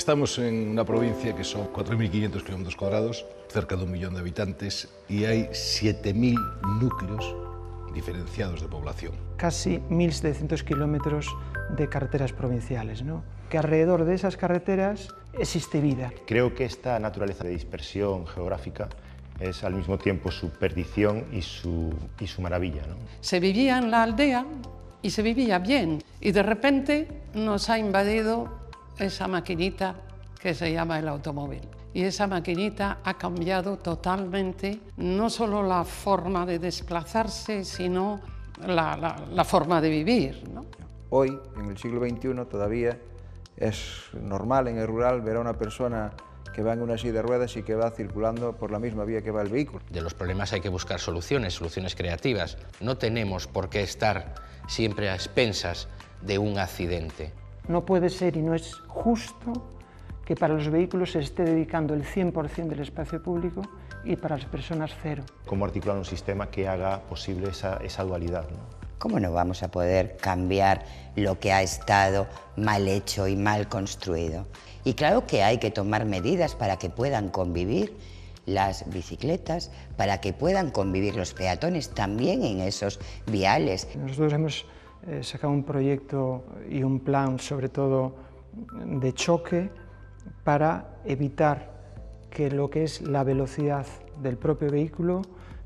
Estamos en una provincia que son 4.500 kilómetros cuadrados, cerca de 1 millón de habitantes, y hay 7.000 núcleos diferenciados de población. Casi 1.700 kilómetros de carreteras provinciales, ¿no? Que alrededor de esas carreteras existe vida. Creo que esta naturaleza de dispersión geográfica es al mismo tiempo su perdición y su maravilla, ¿no? Se vivía en la aldea y se vivía bien, y de repente nos ha invadido esa maquinita que se llama el automóvil. Y esa maquinita ha cambiado totalmente no solo la forma de desplazarse, sino la forma de vivir, ¿no? Hoy, en el siglo XXI, todavía es normal en el rural ver a una persona que va en una silla de ruedas y que va circulando por la misma vía que va el vehículo. De los problemas hay que buscar soluciones creativas. No tenemos por qué estar siempre a expensas de un accidente. No puede ser y no es justo que para los vehículos se esté dedicando el 100% del espacio público y para las personas cero. ¿Cómo articular un sistema que haga posible esa dualidad, ¿no? ¿Cómo no vamos a poder cambiar lo que ha estado mal hecho y mal construido? Y claro que hay que tomar medidas para que puedan convivir las bicicletas, para que puedan convivir los peatones también en esos viales. Nosotros hemos sacado un proyecto y un plan, sobre todo de choque, para evitar que lo que es la velocidad del propio vehículo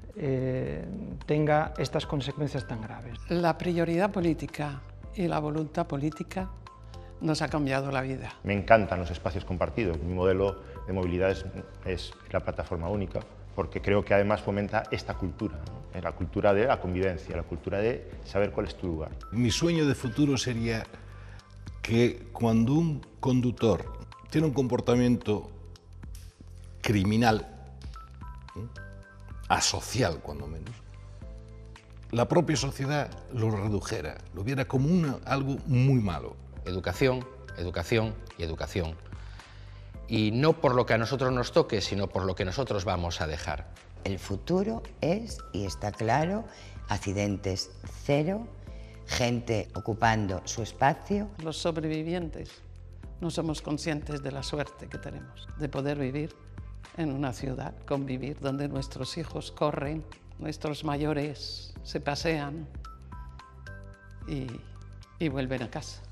tenga estas consecuencias tan graves. La prioridad política y la voluntad política nos ha cambiado la vida. Me encantan los espacios compartidos. Mi modelo de movilidad es la plataforma única, porque creo que además fomenta esta cultura, ¿no? La cultura de la convivencia, la cultura de saber cuál es tu lugar. Mi sueño de futuro sería que cuando un conductor tiene un comportamiento criminal, asocial cuando menos, la propia sociedad lo redujera, lo viera como algo muy malo. Educación, educación y educación. Y no por lo que a nosotros nos toque, sino por lo que nosotros vamos a dejar. El futuro es, y está claro, accidentes cero, gente ocupando su espacio. Los sobrevivientes no somos conscientes de la suerte que tenemos de poder vivir en una ciudad, convivir, donde nuestros hijos corren, nuestros mayores se pasean y vuelven a casa.